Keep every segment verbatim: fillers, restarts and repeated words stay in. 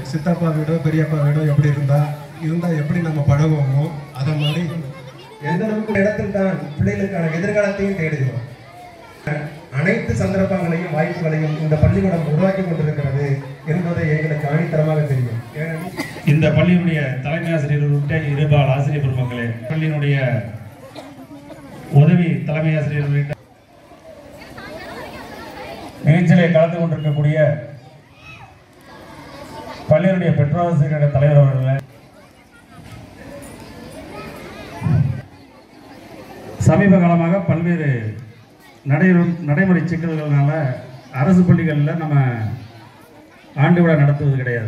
சித்தப்பா வீடோ பெரியப்பா வீடோ எப்படி இருந்தா இருந்தா எப்படி நம்ம பழகுவோமோ அதை மாதிரி எந்த அளவுக்கு இடத்தில் தான் பிள்ளைகளுக்கான எதிர்காலத்தையும் தேடுகிறோம். அனைத்து சந்தர்ப்பங்களையும் வாய்ப்புகளையும் இந்த பள்ளிக்கூடம் உருவாக்கி கொண்டிருக்கிறது என்பதை எங்களுக்கு ஆணித்தரமாக தெரியும். இந்த பள்ளியினுடைய தலைமை ஆசிரியர் உள்ளிட்ட இருபால் ஆசிரியர் பெருமக்களே, பள்ளியினுடைய உதவி தலைமை ஆசிரியர் உள்ளிட்ட நிகழ்ச்சியிலே கலந்து கொண்டிருக்கக்கூடிய பள்ளியினுடைய பெற்றோராசிரியர் தலைவர் அவர்களே, சமீப காலமாக பல்வேறு நடை நடைமுறை சிக்கல்கள்னால அரசு பள்ளிகளில் நம்ம ஆண்டு விழா நடத்துவது கிடையாது.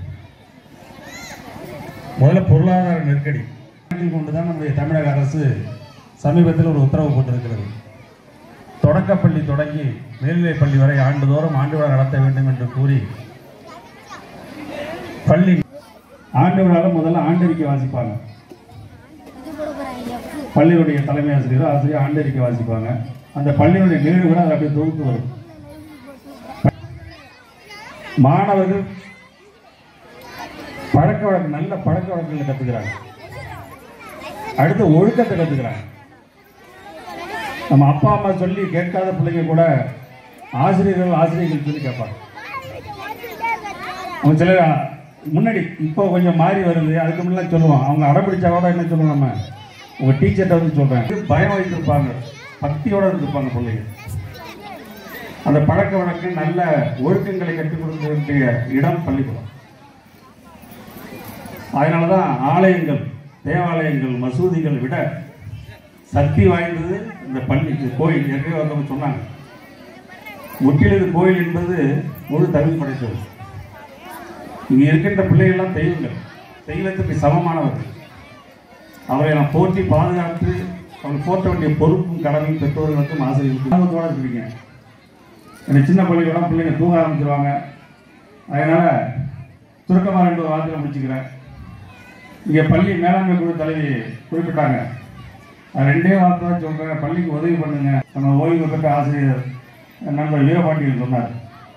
முதல்ல பொருளாதார நெருக்கடி கொண்டுதான் நம்முடைய தமிழக அரசு சமீபத்தில் ஒரு உத்தரவு போட்டிருக்கிறது. தொடக்கப்பள்ளி தொடங்கி மேல்நிலைப் பள்ளி வரை ஆண்டுதோறும் ஆண்டு விழா நடத்த வேண்டும் என்று கூறி பள்ளி ஆண்டு விழாவில் முதல்ல ஆண்டறிக்கை வாசிப்பாங்க. பள்ளியுடைய தலைமை ஆசிரியர் ஆசிரியர் ஆண்டறிக்கை வாசிப்பாங்க. அந்த பள்ளியுடைய நிகழ்வு கூட அது அப்படியே தொகுத்து வரும். மாணவர்கள் பழக்க வழக்கம் நல்ல பழக்க வழக்கங்களை கற்றுக்கிறாங்க. அடுத்து ஒழுக்கத்தை கற்றுக்கிறாங்க. நம்ம அப்பா அம்மா சொல்லி கேட்காத பிள்ளைங்க கூட ஆசிரியர்கள் ஆசிரியர்கள் சொல்லி கேட்பாங்க. அவங்க சில முன்னாடி இப்போ கொஞ்சம் மாறி வருது. அதுக்கு முன்னாடி சொல்லுவோம், அவங்க அடம்பிடிச்சா கூட என்ன சொல்லுவோம், நம்ம உங்கள் டீச்சர்கிட்ட வந்து சொல்கிறேன், பயம் வைத்திருப்பாங்க, பக்தியோடு இருந்திருப்பாங்க பிள்ளைங்க. அந்த பழக்க வழக்கம் நல்ல ஒழுக்கங்களை கற்றுக் கொடுக்க வேண்டிய இடம் பள்ளிக்கூடம். அதனால தான் ஆலயங்கள், தேவாலயங்கள், மசூதிகள் விட சக்தி வாய்ந்தது இந்த பள்ளி, கோயில். ஏற்கனவே வந்தவங்க சொன்னாங்க, முற்றிலும் கோயில் என்பது முழு தகுதி படைத்தது. இங்கே இருக்கின்ற பிள்ளைகள்லாம் தெய்வங்கள், தெய்வத்துக்கு சமமானவர்கள். அவரை நான் போற்றி பாதுகாத்து அவங்க போற்ற வேண்டிய பொறுப்பும் கடமையும் பெற்றோர்களுக்கும் ஆசிரியர்களுக்கும் ஆர்வத்தோடு இருக்கீங்க. எனக்கு சின்ன பள்ளிக்கூடம் பிள்ளைங்க தூங்க ஆரம்பிச்சிருவாங்க. அதனால் சுருக்கமாக ரெண்டு வாரத்தில் முடிச்சுக்கிறேன். இங்கே பள்ளி மேலாண்மை குழு தலைவி குறிப்பிட்டாங்க, நான் ரெண்டே வார்த்தை தான் சொல்கிறேன், பள்ளிக்கு உதவி பண்ணுங்க. நம்ம ஓய்வு பெற்ற ஆசிரியர் நண்பர் வீரபாண்டியன் சொன்னார்,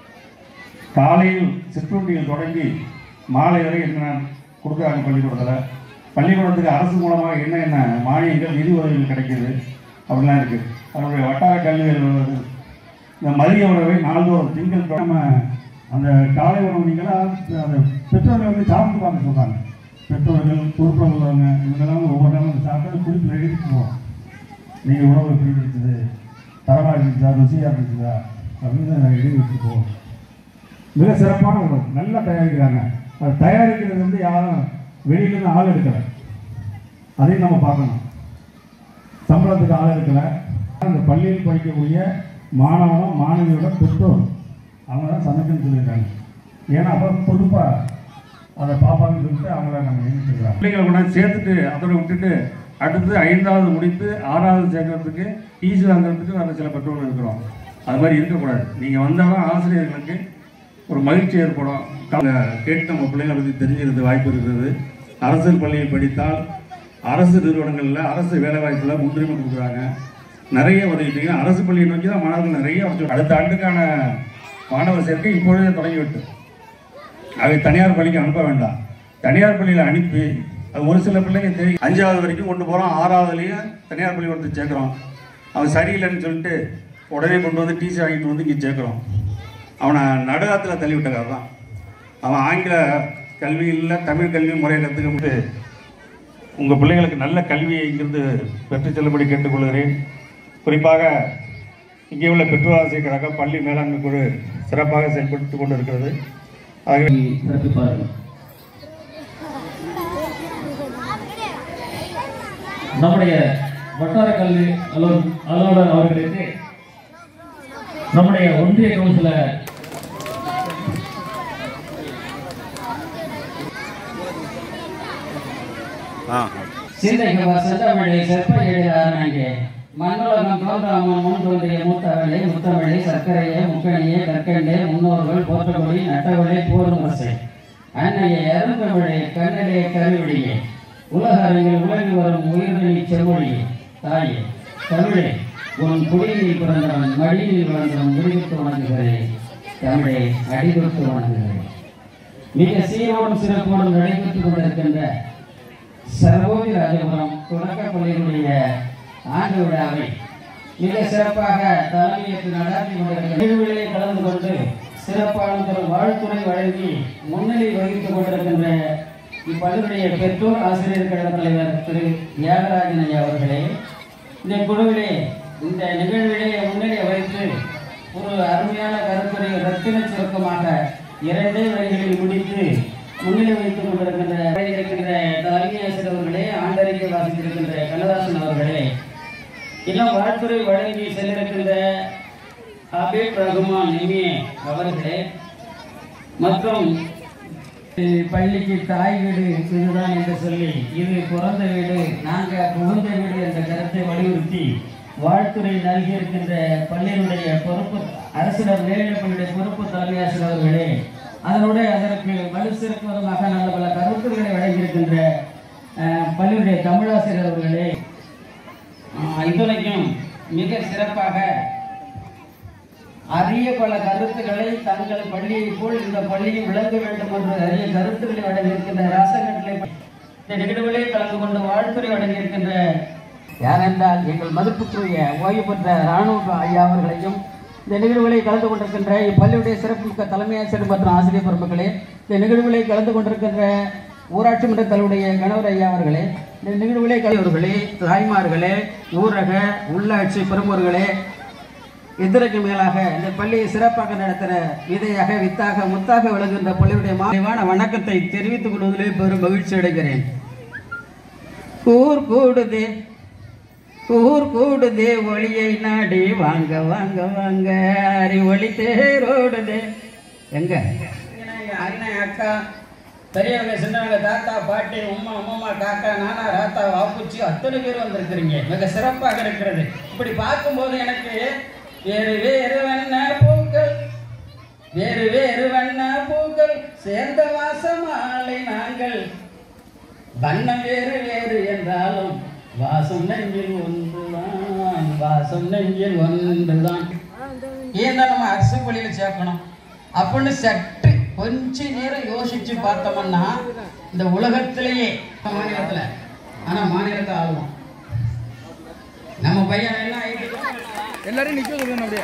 காலையில் சிற்றுண்டிகள் தொடங்கி மாலை வரை என்ன கொடுக்குறாங்க பள்ளிக்கூடத்தில், பள்ளிக்கூடத்துக்கு அரசு மூலமாக என்ன என்ன மானியங்கள் நிதி உதவிகள் கிடைக்கிது அப்படிலாம் இருக்குது. அதனுடைய வட்டார கல்வி அலுவலர்கள் இந்த மதிய உணவை நாள்தோறும் திங்கள் நம்ம அந்த காலை உணவு நீங்களாம் அந்த பெற்றோர்கள் வந்து சாப்பிட்டு பார்க்க சொல்கிறாங்க. பெற்றோர்கள் பொறுப்பாக உள்ளவங்க இவங்கெல்லாம் ஒவ்வொரு நாளும் சாப்பிட்டு குறிப்பில் எழுதிக்குவோம், நீங்கள் உணவு எப்படி இருக்குது, தரமாக இருந்துச்சா, ருசியாக இருந்துச்சுதா அப்படின்னு எழுதி வச்சுக்குவோம். மிக சிறப்பான உணவு நல்லா தயாரிக்கிறாங்க. அது தயாரிக்கிறது வந்து யாரும் வெளியிலேருந்து ஆள் எடுக்கலை, அதையும் நம்ம பார்க்கணும். சம்பளத்துக்கு ஆள் எடுக்கலை. அந்த பள்ளியில் படிக்கக்கூடிய மாணவனும் மாணவியோட பெற்றோர் அவங்க தான் சமைக்கணும்னு சொல்லியிருக்காங்க. ஏன்னா அப்போ பொறுப்பாக அதை பார்ப்பாங்கன்னு சொல்லிட்டு அவங்கள நம்ம நியமிச்சிருக்கிறோம். பிள்ளைங்களை கொண்டாந்து சேர்த்துட்டு அதோட விட்டுட்டு அடுத்து ஐந்தாவது முடித்து ஆறாவது சேர்க்கறதுக்கு ஈஸி வாங்குறதுக்கு வேறு சில பெற்றோர்கள் இருக்கிறோம். அது மாதிரி இருக்கக்கூடாது. நீங்கள் வந்தாலும் ஆசிரியர்களுக்கு ஒரு மகிழ்ச்சி ஏற்படும். கேட்டு நம்ம பிள்ளைங்களை பற்றி தெரிஞ்சுக்கிறது வாய்ப்பு இருக்கிறது. அரசு பள்ளியில் படித்தால் அரசு நிறுவனங்களில் அரசு வேலைவாய்ப்பில் முன்னுரிமை கொடுக்குறாங்க. நிறைய உதவிட்டீங்க. அரசு பள்ளியை நோக்கி தான் மாணவர்கள் நிறைய அடுத்த ஆண்டுக்கான மாணவர் சேர்க்கை இப்பொழுதே தொடங்கிவிட்டு அதை தனியார் பள்ளிக்கு அனுப்ப வேண்டாம். தனியார் பள்ளியில் அனுப்பி அது ஒரு சில பிள்ளைங்க தெரியும் அஞ்சாவது வரைக்கும் கொண்டு போகிறோம், ஆறாவதுலேயும் தனியார் பள்ளி கொண்டு சேர்க்குறோம். அவன் சரியில்லைன்னு சொல்லிட்டு உடனே கொண்டு வந்து டிசி வாங்கிட்டு வந்து இங்கே சேர்க்குறோம். அவனை நடுகாத்தில் தள்ளிவிட்டக்கார தான். அவன் ஆங்கில கல்வி இல்லை தமிழ் கல்வி முறையை கற்றுக்கிட்டு உங்கள் பிள்ளைகளுக்கு நல்ல கல்வியை இங்கிருந்து பெற்றுச் செல்லும்படி கேட்டுக்கொள்கிறேன். குறிப்பாக இங்கே உள்ள பெற்றோர் ஆசிரியர் கழகம் பள்ளி மேலாண்மை குழு சிறப்பாக செயல்பட்டு கொண்டு இருக்கிறது. ஆகவே சிறப்பிப்பார்கள். நம்முடைய வட்டார கல்வி அலுவலர் அலுவலர் அவர்களுக்கு நம்முடைய ஒன்றிய கவுன்சிலர் சிந்தைக்கு செந்தமிழை செப்ப எழுதானாங்க மண்ணுலகம் தோன்றாமல் முன் தோன்றிய மூத்தவளை முத்தமிழை சர்க்கரையை முக்கணியை கற்கண்டே முன்னோர்கள் போற்றபடி நட்டவளை போரும் வசை அன்னையை அருந்தமிழை கண்ணலே கருவிழியே உலக அரங்கில் உலகி வரும் உயிர்நெறி செம்மொழியே தாயே தமிழே உன் குடியில் பிறந்தவன் மடியில் வளர்ந்தவன் முடிவிட்டு வணங்குகிறேன். தமிழை அடிபட்டு வணங்குகிறேன். மிக சீரோடும் சிறப்போடும் நடைபெற்றுக் கொண்டிருக்கின்ற சரபோதி ராஜபுரம் தொடக்கப்பள்ளியினுடைய ஆண்டு விழாவை மிக சிறப்பாக தலைமையேற்று நடாத்தி கொண்டிருக்கிற நிகழ்வுகளிலே கலந்து கொண்டு சிறப்பான வாழ்த்துறை வழங்கி முன்னிலை வகித்துக் கொண்டிருக்கின்ற இப்பள்ளியுடைய பெற்றோர் ஆசிரியர் கழக தலைவர் திரு தியாகராஜன் ஐயா அவர்களே, இந்த குழுவிலே இந்த நிகழ்விலே முன்னிலை வைத்து ஒரு அருமையான கருத்துரை ரத்தின சுருக்கமாக இரண்டே வழிகளில் முடித்து முன்னிலை வைத்துக் கொண்டிருக்கின்ற இருக்கின்ற தலைமை ஆசிரியர் அவர்களே, ஆண்டறிக்கை வாசித்திருக்கின்ற கண்ணதாசன் அவர்களே, இன்னும் வாழ்த்துறை வழங்கி சென்றிருக்கின்ற ஹபீப் ரகுமான் எம்ஏ அவர்களே, மற்றும் பள்ளிக்கு தாய் வீடு இதுதான் என்று சொல்லி இது பிறந்த வீடு நாங்கள் புகுந்த வீடு என்ற கருத்தை வலியுறுத்தி வாழ்த்துறை நல்கியிருக்கின்ற பள்ளியினுடைய பொறுப்பு அரசினர் மேல்நிலைப்பள்ளியுடைய பொறுப்பு தலைமை ஆசிரியர் அவர்களே, அதனுடைய அதற்கு வலு சேர்ப்பதற்காக நல்ல பல கருத்துக்களை வழங்கியிருக்கின்ற பள்ளியுடைய தமிழாசிரியர் அவர்களே, இதுவரைக்கும் மிக சிறப்பாக அரிய பல கருத்துக்களை தங்கள் பள்ளியை போல் இந்த பள்ளியும் விளங்க வேண்டும் என்று அரிய கருத்துக்களை வழங்கியிருக்கின்ற ராசகட்டளை இந்த நிகழ்வுகளே கலந்து கொண்டு வாழ்த்துறை வழங்கியிருக்கின்ற யாரென்றால் எங்கள் மதிப்புக்குரிய ஓய்வு பெற்ற இராணுவ ஐயா அவர்களையும் இந்த நிகழ்வுகளை கலந்து கொண்டிருக்கின்ற இப்பள்ளியுடைய சிறப்புமிக்க தலைமை ஆசிரியர் மற்றும் ஆசிரியர் பெருமக்களே, இந்த நிகழ்வுகளை கலந்து கொண்டிருக்கின்ற ஊராட்சி மன்ற தலைவருடைய கணவர் ஐயா அவர்களே, இந்த நிகழ்வுகளை கலைவர்களே, தாய்மார்களே, ஊரக உள்ளாட்சி பெருமோர்களே, இதற்கு மேலாக இந்த பள்ளியை சிறப்பாக நடத்துகிற விதையாக வித்தாக முத்தாக விளங்குகின்ற பள்ளியுடைய மாலைவான வணக்கத்தை தெரிவித்துக் கொள்வதிலே பெரும் மகிழ்ச்சி அடைகிறேன். ஊர் கூடுதே ஊர் கூடுதே ஒளியை நாடி வாங்க வாங்க வாங்க அறி ஒளி தேரோடுதே. எங்க அண்ணன் அக்கா பெரியவங்க சின்னவங்க தாத்தா பாட்டி உம்மா உம்மா காக்கா நானா ராத்தா வாப்புச்சி அத்தனை பேர் வந்திருக்கிறீங்க. மிக சிறப்பாக இருக்கிறது. இப்படி பார்க்கும்போது எனக்கு வேறு வேறு வண்ண பூக்கள் வேறு வேறு வண்ண பூக்கள் சேர்ந்த வாசமாலை நாங்கள் வண்ணம் வேறு வேறு என்றாலும் வாசம் நெஞ்சில் ஒன்றுதான் வாசம் நெஞ்சில் ஒன்றுதான். ஏன் தான் நம்ம அரசு பள்ளியில் சேர்க்கணும் அப்படின்னு சற்று கொஞ்ச நேரம் யோசிச்சு பார்த்தோம்னா இந்த உலகத்திலேயே மாநிலத்தில் ஆனா மாநிலத்தை ஆளுவோம். நம்ம பையன் என்ன எல்லாரும் நிக்க சொல்லுங்க. அப்படியே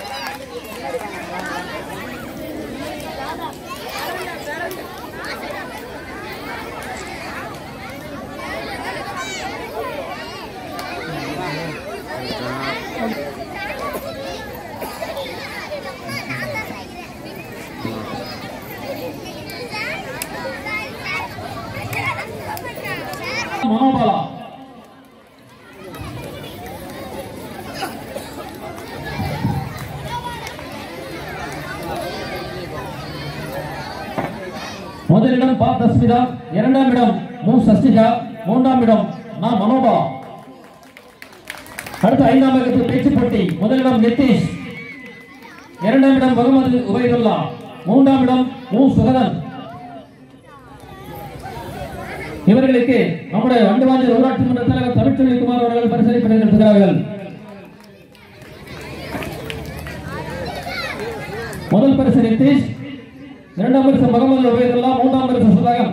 மனோபாலா முதலிடம் பா தஸ்மிதா, இரண்டாம் இடம் மு சஸ்திகா, மூன்றாம் இடம் நா மனோபா. அடுத்த ஐந்தாம் இடத்தில் பேச்சு போட்டி. முதலிடம் நிதிஷ், இரண்டாம் இடம் முகமது உபைதுல்லா, மூன்றாம் இடம் மு சுகதன். இவர்களுக்கு நம்முடைய வண்டுவாஞ்சல் ஊராட்சி மன்ற தலைவர் தமிழ்ச்செல்வி குமார் அவர்கள் பரிசளிப்பதை நடத்துகிறார்கள். முதல் பரிசு நிதிஷ், இரண்டாம் பரிசு முகமது உபைதுல்லா, மூன்றாம் பரிசு சுதாகர்.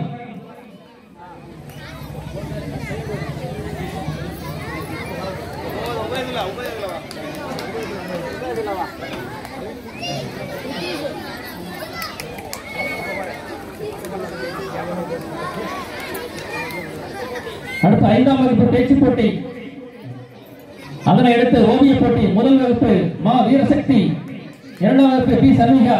அடுத்த ஐந்தாம் வகுப்பு பேச்சு போட்டி, அதனை அடுத்து ஓவிய போட்டி. முதல் வகுப்பு மா வீரசக்தி, இரண்டாம் வகுப்பு பி சர்மிகா,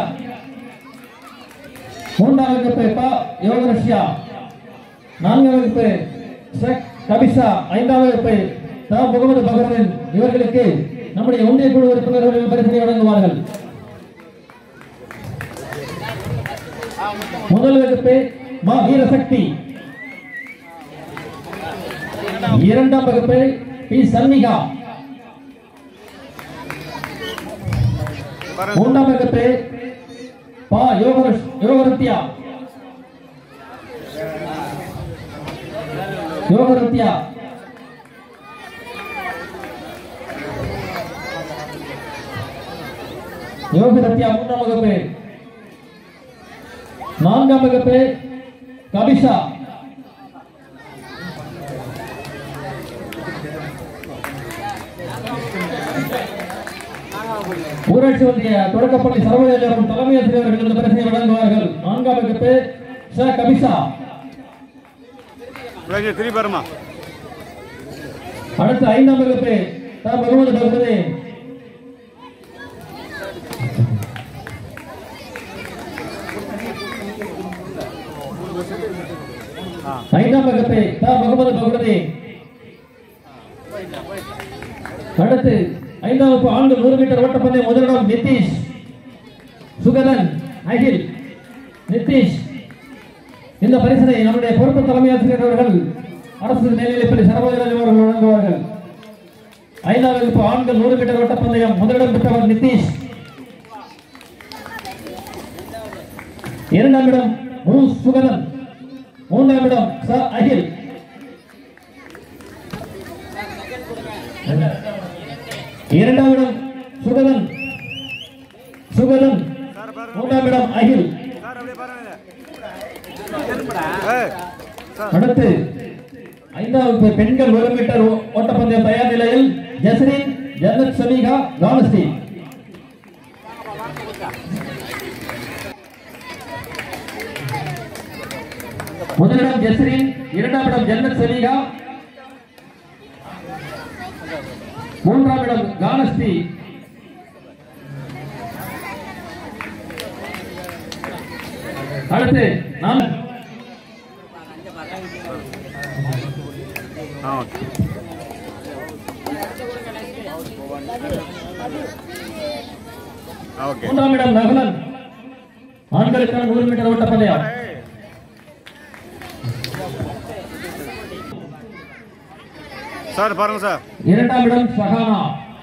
மூன்றாம் வகுப்பு பா யோகரஷ்யா, நான்காம் வகுப்பு ஷேக் கபிசா, ஐந்தாம் வகுப்பு தா முகமது பகரன். இவர்களுக்கு நம்முடைய ஒன்றிய குழு உறுப்பினர்கள் பரிசனை வழங்குவார்கள். முதல் வகுப்பு மா வீரசக்தி, இரண்டாம் வகுப்பு பி சர்மிகா, மூன்றாம் வகுப்பு பா யோகரத்யா யோகரத்யா யோகரத்யா மூன்றாம் வகுப்பு. நான்காம் வகுப்பு கபிஷா ஊராட்சி ஒன்றிய தொடக்கப்பள்ளி சர்வதேசம் தலைமை ஆசிரியர்கள் இந்த பரிசை வழங்குவார்கள். நான்காம் வகுப்பு ஷ கபிஷா. அடுத்து ஐந்தாம் வகுப்பு த முகமது பக்ருதீன். ஐந்தாம் வகுப்பு த முகமது பக்ருதீன். அடுத்து ஐந்தாம் வகுப்பு ஆண்கள் நூறு மீட்டர் ஓட்டப்பந்தயம் முதலிடம் நிதிஷ் சுகதன் அகில் நிதிஷ். இந்த பரிசனை நம்முடைய பொறுப்பு தலைமை ஆசிரியர் அவர்கள் அரசு மேல்நிலைப்பள்ளி சரபோஜராஜ் அவர்கள் வழங்குவார்கள். ஐந்தாம் வகுப்பு ஆண்கள் நூறு மீட்டர் ஓட்டப்பந்தயம் முதலிடம் பெற்றவர் நிதிஷ். இரண்டாம் இடம் மு சுகதன். மூன்றாம் இடம் ச அகில். இரண்டாம் இடம் சுகதன் சுகதன் மூன்றாம் இடம் அகில். அடுத்து ஐந்தாவது பெண்கள் ஒரு மீட்டர் ஓட்டப்பந்தயம் தயார் நிலையில் ஜஸ்ரீன் ஜன்னத் சமீகா கானஸ்ரீ. முதலிடம் ஜஸ்ரீன், இரண்டாம் இடம் ஜன்னத் சமீகா, மூன்றாம் இடம் கானஸ்ரீ. அடுத்து நான் மூன்றாம் இடம் நகுலன். ஆண்களுக்கான நூறு மீட்டர் ஓட்டப்பந்தயம். சார் பாருங்க சார். இரண்டாம் இடம் சஹானா.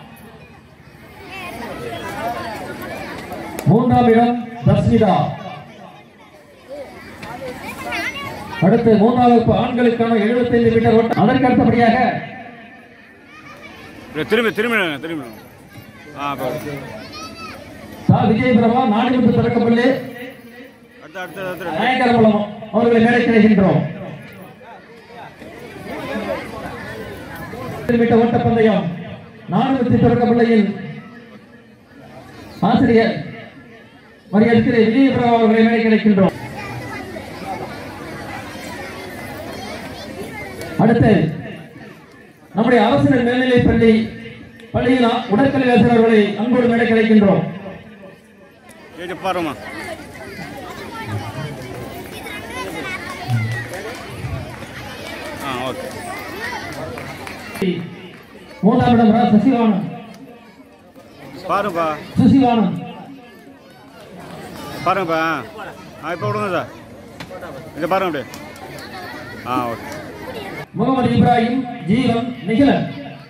மூன்றாம் இடம் தஸ்மிதா. அடுத்து மூன்றாம் வகுப்பு ஆண்களுக்கான எழுபத்தி ஐந்து மீட்டர் ஓட்டம். அதற்கு அடுத்தபடியாக திரும்பி திரும்பி திரும்பி விஜய் பிரபா நாடுமுத்து தொடக்கப்பள்ளி நாயக்கரகுளம் அவர்களை மேடை கிடைக்கின்றோம். மீட்டர் ஓட்டப்பந்தயம் நாடுமுத்து தொடக்கப்பள்ளியின் ஆசிரியர் மரியாதை விஜய் பிரபா அவர்களை மேடை கிடைக்கின்றோம். அடுத்து நம்முடைய அரசு மேல்நிலைப் பள்ளி பள்ளியில் உடற்கல்வி ஆசிரியர்களை அன்போடு மேடை கிடைக்கின்றோம். மூன்றாம் இடம் சசிவானன். பாருப்பா சுசிவானன் பாருங்கப்பா. இப்போ விடுங்க சார். இதை பாருங்க அப்படியே. ஆ ஓகே. முகமது இப்ராஹிம் ஜீவன் நிகிலன்.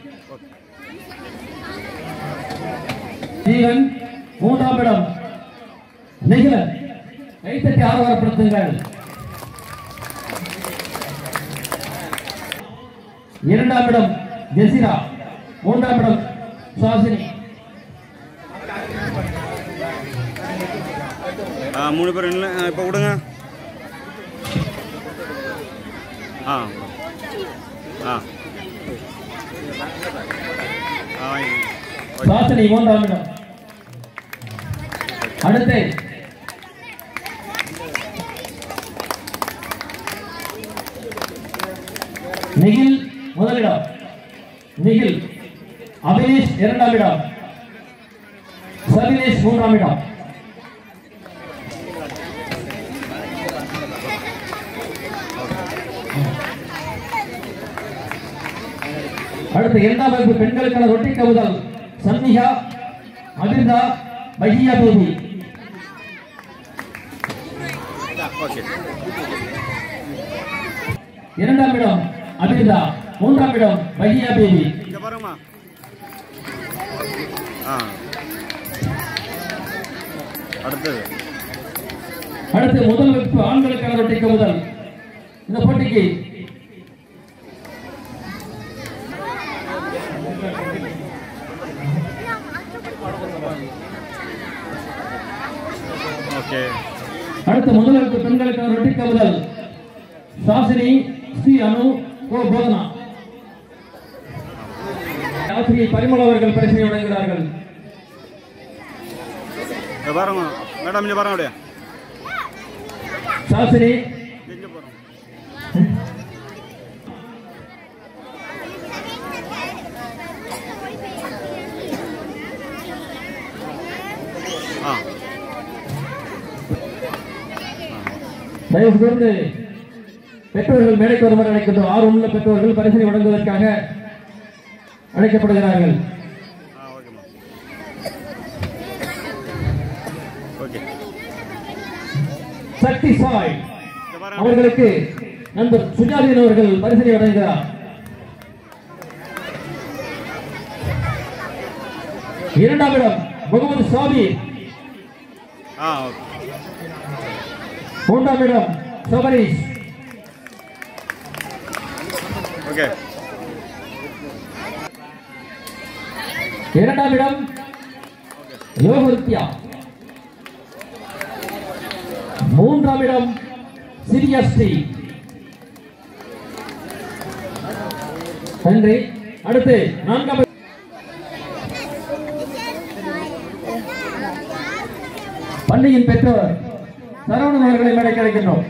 ஜீவன் மூன்றாம் இடம் நிகிலன். கைத்தட்டி ஆரவாரப்படுத்துங்கள். இரண்டாம் இடம் ஜெசிரா. மூன்றாம் இடம் சாசினி. மூணு பேர் இல்லை இப்போ விடுங்க. ஆ ஆ சாசினி மூன்றாம் இடம். அடுத்து நிகில் முதலிடம். நிகில். அபிலேஷ் இரண்டாம் இடம். சபிலேஷ் மூன்றாம் இடம். அடுத்து இரண்டாம் வகுப்பு பெண்களுக்கான ரொட்டி கவுதல் சன்னிகா அபிர்தா பஹியா பேபி. இரண்டாம் இடம் அபிர்தா. மூன்றாம் இடம் பஹியா பேபி. அடுத்து முதல் வகுப்பு ஆண்களுக்கான ரொட்டி கவுதல். இந்த போட்டிக்கு ஓகே அடுத்த முதலுக்கு பெண்களுக்கான ரொட்டி கவுதல் சாசினி ஸ்ரீ அனு ஓ போதனா. ஆசிரியை பரிமள அவர்கள் பரிசீலனை வழங்குகிறார்கள். பாருங்க மேடம், இங்க பாருங்க. அப்படியே சாசினி இங்க பாருங்க. ஆ தயவு கூர்ந்து பெற்றோர்கள் மேடைக்கு வருமாறு அழைக்கின்றோம். ஆர்வம் உள்ள பெற்றோர்கள் பரிசீலனை வழங்குவதற்காக அழைக்கப்படுகிறார்கள். சக்தி சாய் அவர்களுக்கு நண்பர் சுஜாதீன் அவர்கள் பரிசீலனை வழங்குகிறார். இரண்டாம் இடம் முகமது சாபி. மூன்றாம் இடம் சபரீஷ். ஓகே. இரண்டாம் இடம் யோகருத்தியா. மூன்றாம் இடம் சிரியஸ்ரீ. நன்றி. அடுத்து நான்காம் பள்ளியின் பெற்றோர் சரவணன் அவர்களை மேடைக்கு அழைக்கின்றோம்.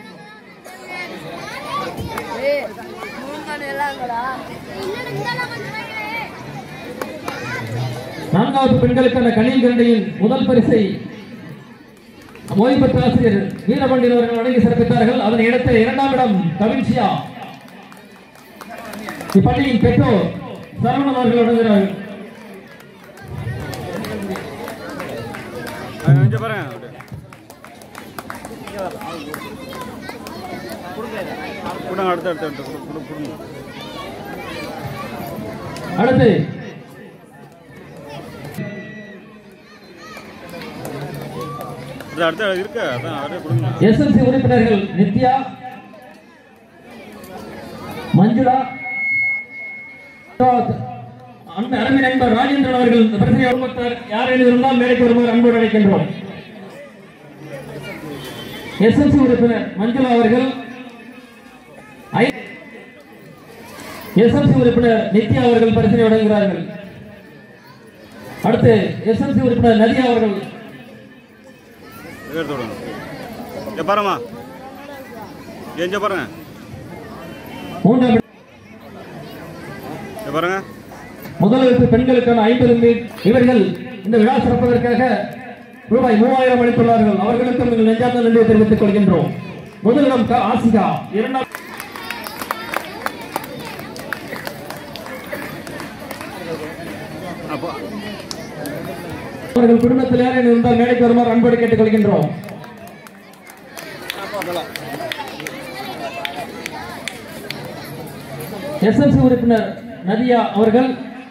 நான்காவது பெண்களுக்கான கணில் கரண்டியின் முதல் பரிசை ஓய்வு பெற்ற ஆசிரியர் வீரபாண்டியன் அவர்கள் வழங்கி சிறப்பித்தார்கள். அதனை அடுத்த இரண்டாம் இடம் கவின்சியா. இப்பள்ளியின் பெற்றோர் சரவணன் அவர்கள் வழங்குகிறார்கள். அடுத்து எஸ்எல்சி உறுப்பினர்கள் நித்யா, மஞ்சுளா, அருமை நண்பர் ராஜேந்திரன் அவர்கள் பிரச்சனை யார் இருந்தால் மேடைக்கு வருமாறு அன்போடு அழைக்கின்றோம். எஸ்எல்சி உறுப்பினர் மஞ்சுளா அவர்கள், எஸ்எல்சி உறுப்பினர் நித்யா அவர்கள் பரிசீலனை வழங்குகிறார்கள். அடுத்து எஸ்எல்சி உறுப்பினர் நதியா அவர்கள். பாருமா பாருங்க மூன்றாம் பாருங்க முதலமைப்பு பெண்களுக்கான ஐம்பது மீட் இவர்கள் இந்த விழா சிறப்பதற்காக ரூபாய் மூவாயிரம் அளித்துள்ளார்கள். அவர்களுக்கும் நீங்கள் நெஞ்சார்ந்த நன்றியை தெரிவித்துக் கொள்கின்றோம். முதலிடம் ஆசிகா, இரண்டாம் அவர்கள் குடும்பத்தில் யாரும் இருந்தால் மேடைக்கு வருமாறு அன்போடு கேட்டுக் கொள்கின்றோம். எஸ்எல்சி உறுப்பினர் நதியா அவர்கள்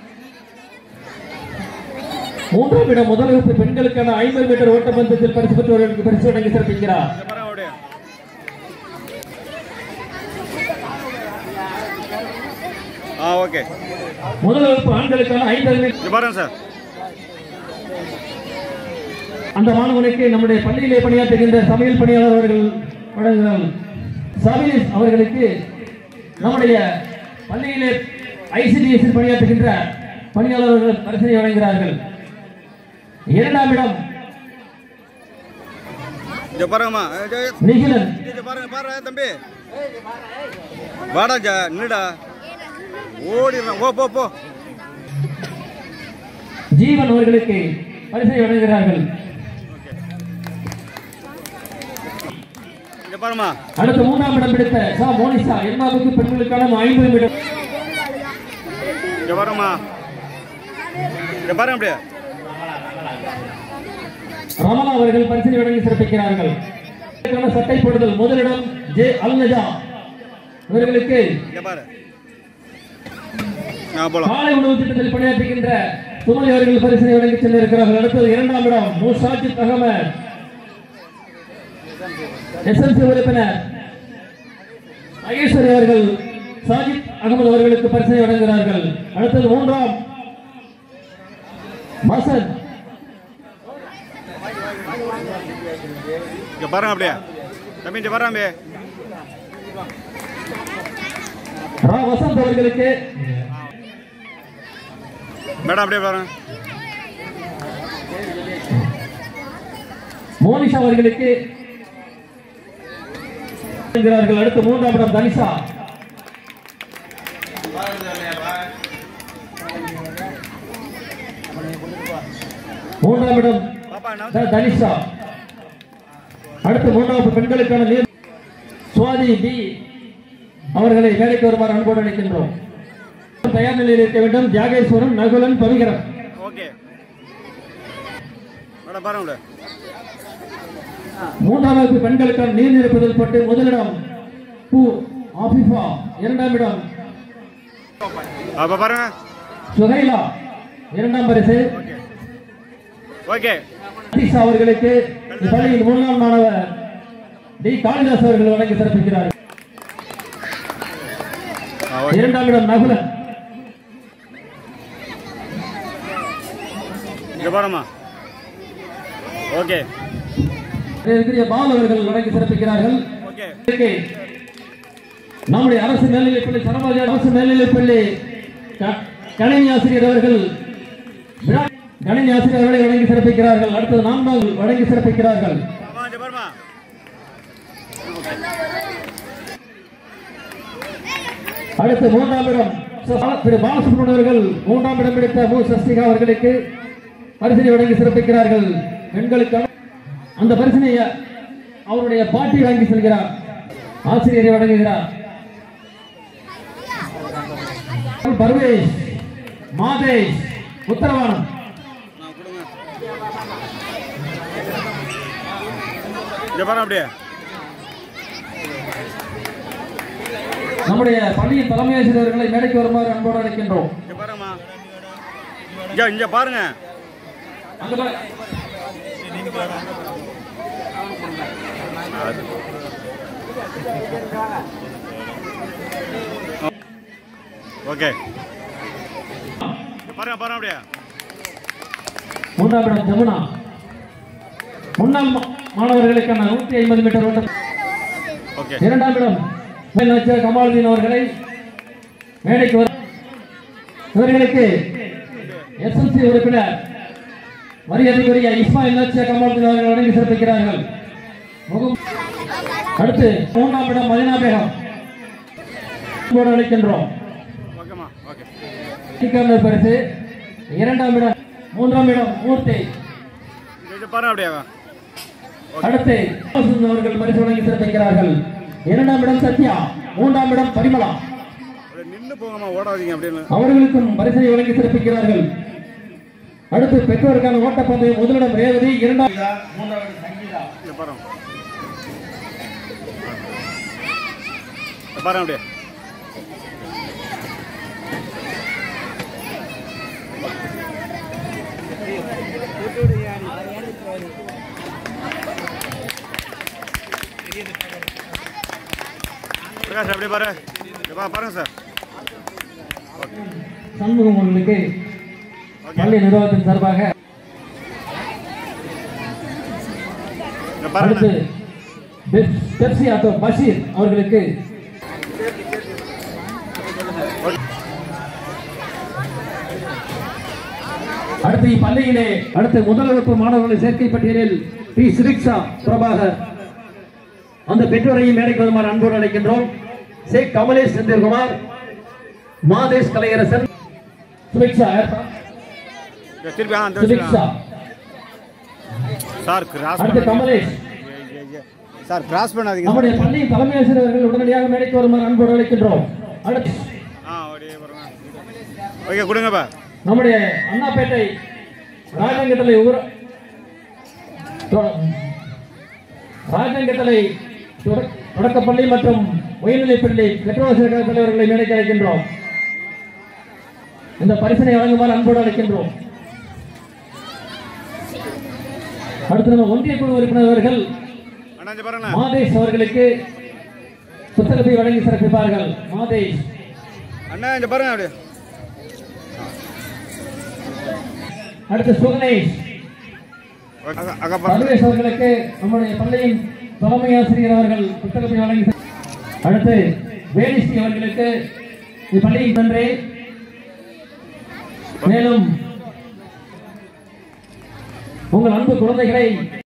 மூன்றாம் இடம் முதல் வகுப்பு பெண்களுக்கான ஐம்பது மீட்டர் ஓட்டப்பந்தயத்தில் பரிசு பெற்றவர்களுக்கு பரிசு வழங்கி சிறப்பிக்கிறார். முதல் வகுப்பு ஆண்களுக்கான ஐம்பது மீட்டர் சார் அந்த மாணவனுக்கு நம்முடைய பள்ளியிலே பணியாற்றுகின்ற சமையல் பணியாளர் அவர்கள் வழங்குகிறார்கள். சபீஸ் அவர்களுக்கு நம்முடைய பள்ளியிலே ஐசிடிஎஸ் பணியாற்றுகின்ற பணியாளர்கள் பரிசனை வழங்குகிறார்கள். இரண்டாம் இடம் நிகிலன். தம்பி வாடா நின்னுடா ஓடிடுறான். ஜீவன் அவர்களுக்கு பரிசனை வழங்குகிறார்கள். அடுத்த மூன்றாம் இடம் பிடித்த சா மோனிஷா எண்பாவுக்கு பெண்களுக்கான ஐம்பது மீட்டர். ரமணா அவர்கள் பரிசனை வழங்கி சிறப்பிக்கிறார்கள். சட்டை போடுதல் முதலிடம் ஜே அல்நஜா இவர்களுக்கு காலை உணவு திட்டத்தில் பணியாற்றுகின்ற சுமதி அவர்கள் பரிசனை வழங்கி சென்றிருக்கிறார்கள். அடுத்தது இரண்டாம் இடம் முசாஜித் அகமது எஸ்எல்சி உறுப்பினர் மகேஸ்வரி அவர்கள் சாஜித் அகமது அவர்களுக்கு பரிசனை வழங்குகிறார்கள். அடுத்தது மூன்றாம் மசன் இங்கே பாருங்க அப்படியே தம்பி இங்கே பாருங்க அப்படியே ரா வசந்த் அவர்களுக்கு மேடம் அப்படியே பாருங்க மோனிஷா அவர்களுக்கு அடுத்து மூன்றாம் இடம் தனிஷா மூன்றாம் இடம் தனிஷா அடுத்து மூன்றாவது பெண்களுக்கான நீர் சுவாதி பி அவர்களை வேலைக்கு வருமாறு அன்போடு அழைக்கின்றோம். தயார் நிலையில் இருக்க வேண்டும். தியாகேஸ்வரன், நகுலன், பவிகரன். ஓகே மேடம் பாருங்க. மூன்றாம் வகுப்பு பெண்களுக்கான நீர் நிரப்புதல் போட்டு முதலிடம் பூ ஆபிஃபா, இரண்டாம் இடம் அப்ப பாருங்க சுஹைலா, இரண்டாம் பரிசு. ஓகே அனிஷா அவர்களுக்கு பள்ளியின் முன்னாள் மாணவர் டி காளிதாஸ் அவர்கள் வழங்கி சிறப்பிக்கிறார். இரண்டாம் இடம் நகுலன். பாருமா ஓகே பால் அவர்கள் வழங்கி சிறப்பிக்கிறார்கள். நம்முடைய அரசு மேல்நிலைப்பள்ளி சரமாஜி அரசு மேல்நிலைப்பள்ளி கணினி ஆசிரியர் அவர்கள் கணினி ஆசிரியர்களை வழங்கி சிறப்பிக்கிறார்கள். அடுத்தது நான்காவது வழங்கி சிறப்பிக்கிறார்கள். அடுத்து மூன்றாம் இடம் திரு பாலசுப்ரமணியன் அவர்கள் மூன்றாம் இடம் பிடித்த மு சஸ்திகா அவர்களுக்கு பரிசினை வழங்கி சிறப்பிக்கிறார்கள். பெண்களுக்கான அந்த பரிசினை அவருடைய பாட்டி வாங்கி செல்கிறார், ஆசிரியரை வழங்குகிறார். பர்வேஷ், மாதேஷ், உத்தரவானம். அப்படியே நம்முடைய பள்ளியின் தலைமை ஆசிரியர்களை மேடைக்கு வருமாறு அன்போடு அழைக்கின்றோம். இங்க பாருங்க ஓகே பாருங்க பாருங்க அப்படியே மூன்றாம் இடம் ஜமுனா. முன்னாள் மாணவர்களுக்கான நூற்றி ஐம்பது மீட்டர் ஓட்டம். இரண்டாம் இடம் கமாலுதீன் அவர்களை மேடைக்கு வர இவர்களுக்கு எஸ்எல்சி உறுப்பினர் மரியாதைக்குரிய இஸ்மாயில் லட்சிய கமாலுதீன் அவர்கள் வழங்கி சிறப்பிக்கிறார்கள். அடுத்து மூன்றாம் இடம் மதினா பேகம் அழைக்கின்றோம். பரிசு. இரண்டாம் இடம் மூன்றாம் இடம் மூர்த்தி. அடுத்து அவர்கள் பரிசு வழங்கி சிறப்பிக்கிறார்கள். இரண்டாம் இடம் சத்யா, மூன்றாம் இடம் பரிமளா. அவர்களுக்கும் பரிசனை வழங்கி சிறப்பிக்கிறார்கள். அடுத்து பெற்றோருக்கான ஓட்டப்பந்தயம் முதலிடம் ரேவதி, இரண்டாம் பாருங்க பிரகாஷ் அப்படியே பாரு பாருங்க சார். சண்முகம் அவர்களுக்கு பள்ளி நிர்வாகத்தின் சார்பாக அடுத்து பெப்சி ஆட்டோ பஷீர் அவர்களுக்கு அடுத்து இப்பள்ளியிலே அடுத்து முதல் வகுப்பு மாணவர்களின் சேர்க்கை பட்டியலில் டி சிரிக்ஷா பிரபாகர் அந்த பெற்றோரையும் மேடைக்கு வருமாறு அன்போடு அழைக்கின்றோம். சேக் கமலேஷ் செந்தில்குமார், மாதேஷ் கலையரசன், சுபிக்ஷா அடுத்து கமலேஷ். சார் கிராஸ் பண்ணாதீங்க. நம்முடைய பள்ளியின் தலைமை ஆசிரியர்கள் உடனடியாக மேடைக்கு வருமாறு அன்போடு அழைக்கின்றோம். அடுத்து ஓகே கொடுங்கப்பா. நம்முடைய அண்ணாப்பேட்டை ராஜங்கட்டளை ராஜங்கட்டளை தொடக்கப்பள்ளி மற்றும் உயர்நிலைப்பள்ளி பெற்றோர் தலைவர்களை மேடைக்கு அழைக்கின்றோம். இந்த பரிசனை வழங்குமாறு அன்போடு அழைக்கின்றோம். அடுத்து நம்ம ஒன்றிய குழு உறுப்பினர்கள் மாதேஷ் அவர்களுக்கு புத்தகத்தை வழங்கி சிறப்பிப்பார்கள். மாதேஷ் பாருங்க. அடுத்து சுகனேஷ், அக்கா அக்கா பாருங்க. சர்வேஷ் அவர்களுக்கு நம்முடைய பள்ளியின் தலைமை ஆசிரியர் அவர்கள் புத்தகத்தை வழங்கி அடுத்து வேணிஸ்ரீ அவர்களுக்கு இப்பள்ளியின் நன்றி. மேலும் உங்கள் அன்பு குழந்தைகளை